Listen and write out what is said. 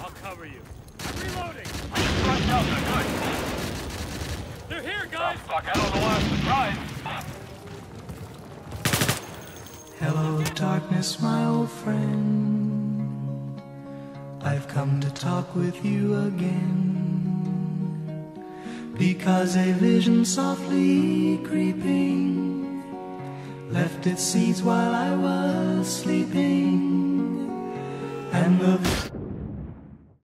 I'll cover you. I'm reloading! Right now, they're good. They're here, guys! Stuck out on the last surprise. Hello, darkness, my old friend. I've come to talk with you again. Because a vision softly creeping left its seeds while I was sleeping. And the